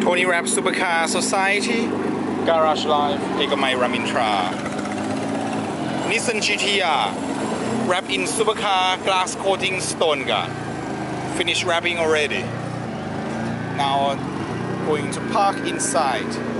Pony Wrap Supercar Society, Garage Live, Ekamai Ramintra. Nissan GTR, wrapped in Supercar glass coating stone guard. Finished wrapping already. Now going to park inside.